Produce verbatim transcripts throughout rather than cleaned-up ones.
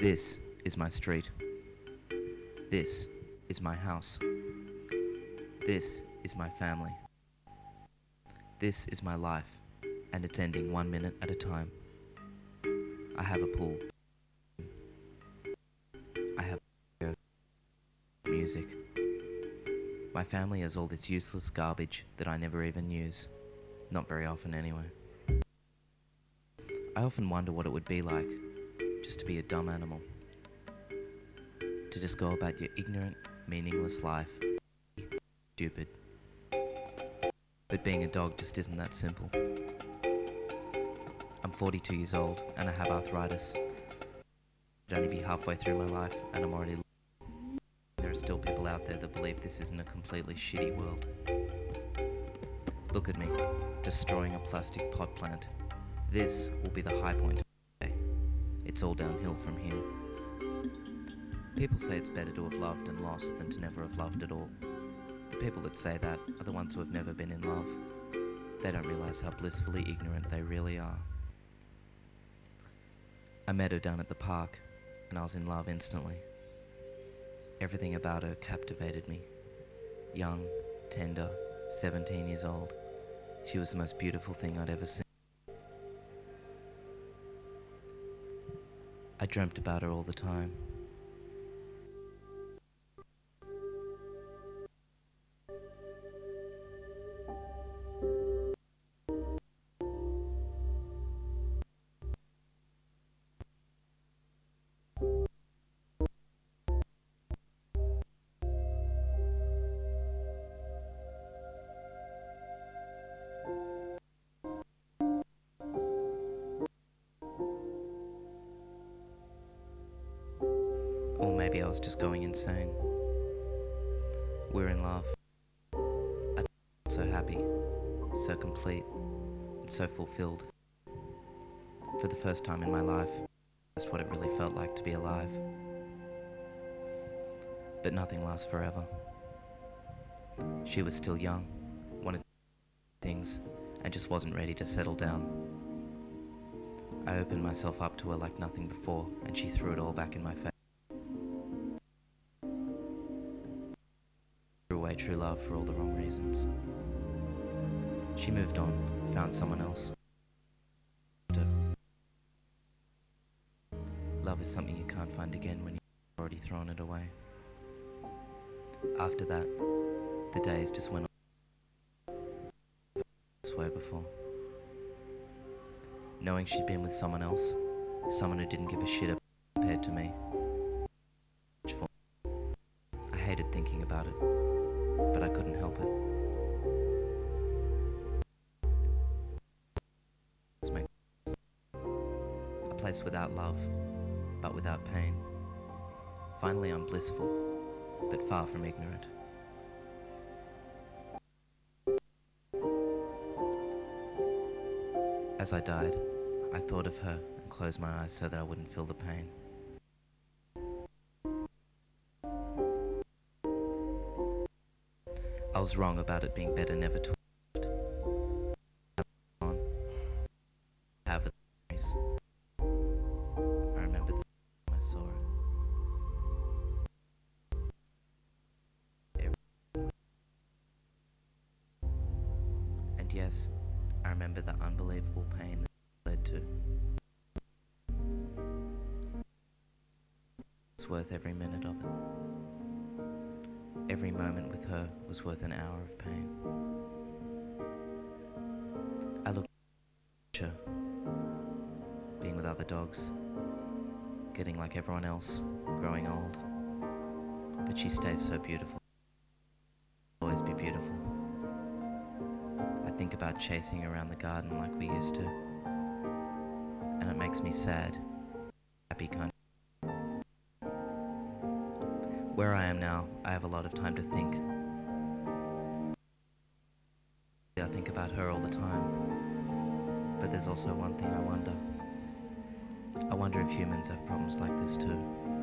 This is my street. This is my house. This is my family. This is my life, and it's ending one minute at a time. I have a pool. I have music. My family has all this useless garbage that I never even use. Not very often anyway. I often wonder what it would be like just to be a dumb animal. To just go about your ignorant, meaningless life. Stupid. But being a dog just isn't that simple. I'm forty-two years old and I have arthritis. I'd only be halfway through my life and I'm already... There are still people out there that believe this isn't a completely shitty world. Look at me, destroying a plastic pot plant. This will be the high point of the day. It's all downhill from here. People say it's better to have loved and lost than to never have loved at all. The people that say that are the ones who have never been in love. They don't realise how blissfully ignorant they really are. I met her down at the park, and I was in love instantly. Everything about her captivated me. Young, tender, seventeen years old. She was the most beautiful thing I'd ever seen. I dreamt about her all the time. Or maybe I was just going insane. We're in love. I felt so happy, so complete, and so fulfilled. For the first time in my life, that's what it really felt like to be alive. But nothing lasts forever. She was still young, wanted things, and just wasn't ready to settle down. I opened myself up to her like nothing before, and she threw it all back in my face. Away true love for all the wrong reasons. She moved on, found someone else. Love is something you can't find again when you've already thrown it away. After that, the days just went on this way before. Knowing she'd been with someone else, someone who didn't give a shit compared to me. I hated thinking about it, but I couldn't help it. A place without love, but without pain. Finally I'm blissful, but far from ignorant. As I died, I thought of her and closed my eyes so that I wouldn't feel the pain. I was wrong about it being better never to have lived. Have it. I remember the time I saw it. And yes, I remember the unbelievable pain that it led to. It's worth every minute of it. Every moment with her was worth an hour of pain. I looked at her, being with other dogs, getting like everyone else, growing old. But she stays so beautiful. Always be beautiful. I think about chasing around the garden like we used to, and it makes me sad, happy kind of. Where I am now, I have a lot of time to think. I think about her all the time, but there's also one thing I wonder. I wonder if humans have problems like this too.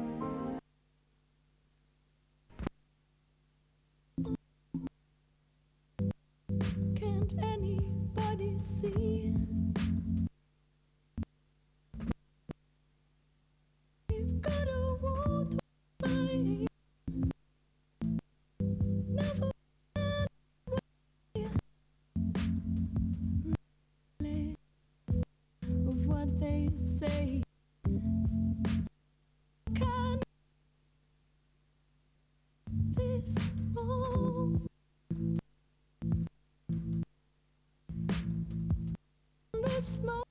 Can't anybody see? You've gotta walk away. Never really of what they say. Can this wrong? The smoke.